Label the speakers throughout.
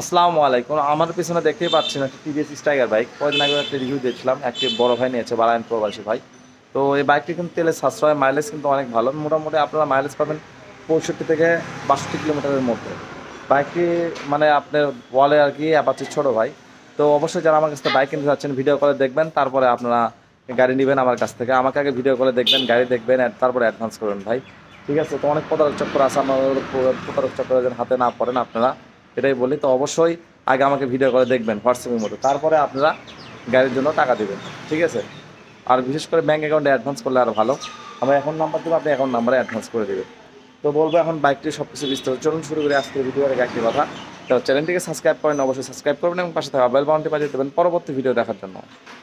Speaker 1: আসসালামু আলাইকুম। আমার পিছনে দেখতেই পাচ্ছেন একটা টিভিএস স্ট্রাইকার বাইক। কয়েকদিন আগে একটা রিভিউ দিয়েছিলাম, একটি বড় ভাই নিয়েছে, বারায়ণ প্রবাসী ভাই। তো এই বাইকটি কিন্তু তেলের সাশ্রয়, মাইলেজ কিন্তু অনেক ভালো। মোটামুটি আপনারা মাইলেজ পাবেন 65 থেকে 62 কিলোমিটারের মধ্যে। বাইকটি মানে আপনার বলে আর কি অ্যাপাচি ছোটো ভাই। তো অবশ্যই যারা আমার কাছ থেকে বাইক কিনতে যাচ্ছেন ভিডিও কলে দেখবেন, তারপরে আপনারা গাড়ি নেবেন আমার কাছ থেকে। আমাকে আগে ভিডিও কলে দেখবেন, গাড়ি দেখবেন, তারপরে অ্যাডভান্স করবেন ভাই। ঠিক আছে? তো অনেক প্রতারক চক্কর আছে, আমার প্রতারক চক্করে যেন হাতে না পড়েন আপনারা, এটাই বলি। তো অবশ্যই আগে আমাকে ভিডিও করে দেখবেন হোয়াটসঅ্যাপের মতো, তারপরে আপনারা গাড়ির জন্য টাকা দেবেন। ঠিক আছে? আর বিশেষ করে ব্যাঙ্ক অ্যাকাউন্টে অ্যাডভান্স করলে আরও ভালো। আমরা অ্যাকাউন্ট নাম্বার দেবো, আপনি অ্যাকাউন্ট নাম্বারে অ্যাডভান্স করে দেবেন। তো বলবো এখন বাইকটি সব কিছু বিস্তারিত। চলুন শুরু করে আজকে ভিডিওর একটি কথা। তো চ্যানেলটিকে সাবস্ক্রাইব করেন, অবশ্যই সাবস্ক্রাইব করবেন এবং পাশে থাকা বেল বাটনটি বাজিয়ে দেবেন পরবর্তী ভিডিও দেখার জন্য।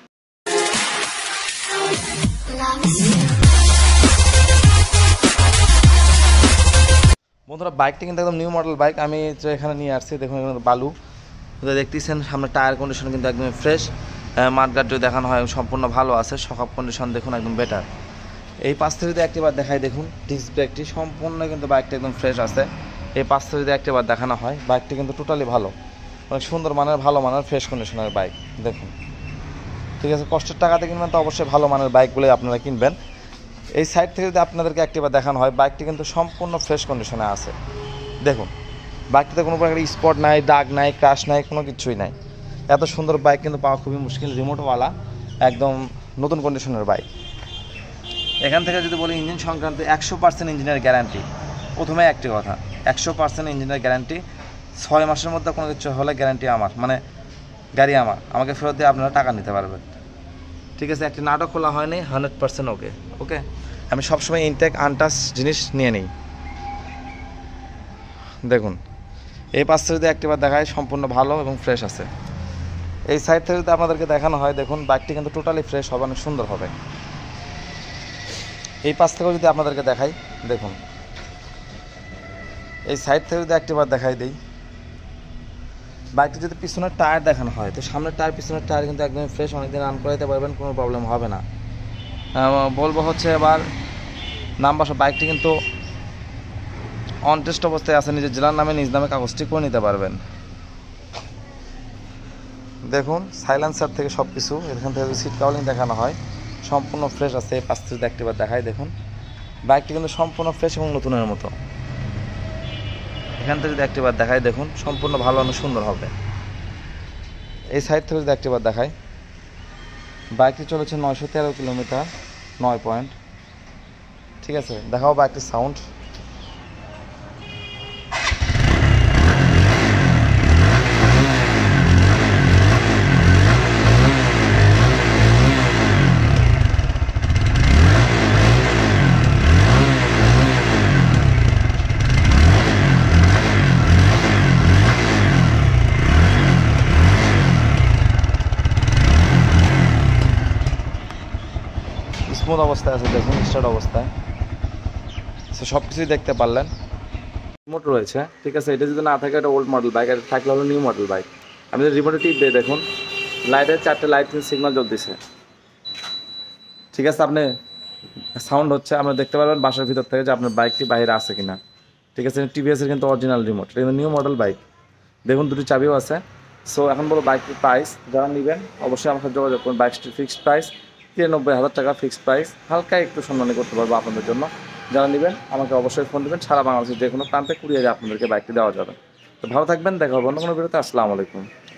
Speaker 1: বন্ধুরা, বাইকটি কিন্তু একদম নিউ মডেল বাইক। আমি এখানে নিয়ে আসছি, দেখুন এখানে বালু দেখতেছেন। সামনে টায়ার কন্ডিশন কিন্তু একদম ফ্রেশ। মাঠগার্ডও দেখানো হয় সম্পূর্ণ ভালো আছে। সকাপ কন্ডিশন দেখুন একদম বেটার। এই পাশ থেকে যদি একটিবার দেখাই, দেখুন ডিস্ক ব্রেকটি সম্পূর্ণ কিন্তু বাইকটি একদম ফ্রেশ আছে। এই পাশ থেকে যদি একটিবার দেখানো হয়, বাইকটি কিন্তু টোটালি ভালো, অনেক সুন্দর মানের, ভালো মানের ফ্রেশ কন্ডিশনের বাইক। দেখুন, ঠিক আছে? কষ্টের টাকাতে কিনবেন তো অবশ্যই ভালো মানের বাইকগুলোই আপনারা কিনবেন। এই সাইড থেকে যদি আপনাদেরকে একটিবার দেখানো হয়, বাইকটি কিন্তু সম্পূর্ণ ফ্রেশ কন্ডিশনে আছে। দেখুন, বাইকটিতে কোনো প্রকার স্পট নাই, দাগ নাই, ক্রাশ নাই, কোনো কিছুই নাই। এত সুন্দর বাইক কিন্তু পাওয়া খুবই মুশকিল। রিমোটওয়ালা একদম নতুন কন্ডিশনের বাইক। এখান থেকে যদি বলি ইঞ্জিন সংক্রান্ত 100% ইঞ্জিনের গ্যারান্টি। প্রথমে একটি কথা, 100% ইঞ্জিনের গ্যারান্টি। 6 মাসের মধ্যে কোনো কিছু হলে গ্যারান্টি আমার, মানে গাড়ি আমাকে ফেরত দিয়ে আপনারা টাকা নিতে পারবেন। ঠিক আছে? একটি নাটক খোলা হয়নি, 100% ওকে। ওকে, আমি সবসময় ইনটেক আনটাচ জিনিস নিয়ে নিই। দেখুন, এই পাশে যদি একটিবার দেখায়, সম্পূর্ণ ভালো এবং ফ্রেশ আছে। এই সাইড থেকে যদি আপনাদেরকে দেখানো হয়, দেখুন বাইকটি কিন্তু টোটালি ফ্রেশ হবে, অনেক সুন্দর হবে। এই পাশ থেকেও যদি আপনাদেরকে দেখাই, দেখুন এই সাইড থেকে যদি একটিবার দেখাই দিই, বাইকটি যদি পিছনের টায়ার দেখানো হয়, তো সামনের টায়ার পিছনের টায়ার কিন্তু একদমই ফ্রেশ, অনেকদিন রান করাইতে পারবেন, কোনো প্রবলেম হবে না। বলবো হচ্ছে এবার নাম্বার, বাইকটি কিন্তু অন টেস্ট অবস্থায় আছে, নিজের জেলার নামে নিজ নামে কাগজটি করে নিতে পারবেন। দেখুন সাইলেন্সার থেকে সব কিছু, এখান থেকে সিট কাউলিং দেখানো হয়, সম্পূর্ণ ফ্রেশ আছে। এই পাশ থেকে একটিবার দেখাই, দেখুন বাইকটি কিন্তু সম্পূর্ণ ফ্রেশ এবং নতুনের মতো। এখান থেকে যদি একটিবার দেখাই, দেখুন সম্পূর্ণ ভালো, অনেক সুন্দর হবে। এই সাইড থেকে যদি একটিবার দেখাই, বাইকটি চলেছে 913 কিলোমিটার, 9 পয়েন্ট। ঠিক আছে? দেখাও বাইকটির সাউন্ড। স্মুথ অবস্থায় আছে, দেখুন স্টার্ট অবস্থায়। সব কিছুই দেখতে পারলেন। রিমোট রয়েছে, ঠিক আছে? এটা যদি না থাকে এটা ওল্ড মডেল বাইক, এটা থাকলে হলো নিউ মডেল বাইক। আমি যদি রিমোটে টিপ দিই, দেখুন লাইটের 4টে লাইট কিন্তু সিগন্যাল জ্বলতেছে। ঠিক আছে? আপনি সাউন্ড হচ্ছে, আপনারা দেখতে পারবেন বাসার ভিতর থেকে যে আপনার বাইকটি বাইরে আছে কিনা। ঠিক আছে? টিভিএসের কিন্তু অরিজিনাল রিমোট, এটা কিন্তু নিউ মডেল বাইক। দেখুন দুটি চাবিও আছে। সো এখন বলো বাইকটির প্রাইস, যারা নেবেন অবশ্যই আমার সাথে যোগাযোগ করুন। বাইকটির ফিক্সড প্রাইস 93,000 টাকা ফিক্সড প্রাইস। হালকা একটু সম্মানী করতে পারবো আপনাদের জন্য। যারা নেবেন আমাকে অবশ্যই ফোন দেবেন, সারা বাংলাদেশের যে কোনো প্রান্তে কুরিয়ারে আপনাদেরকে বাইকটি দেওয়া যাবে। তো ভালো থাকবেন, দেখা হবে অন্য কোনো ভিডিওতে। আসসালামু আলাইকুম।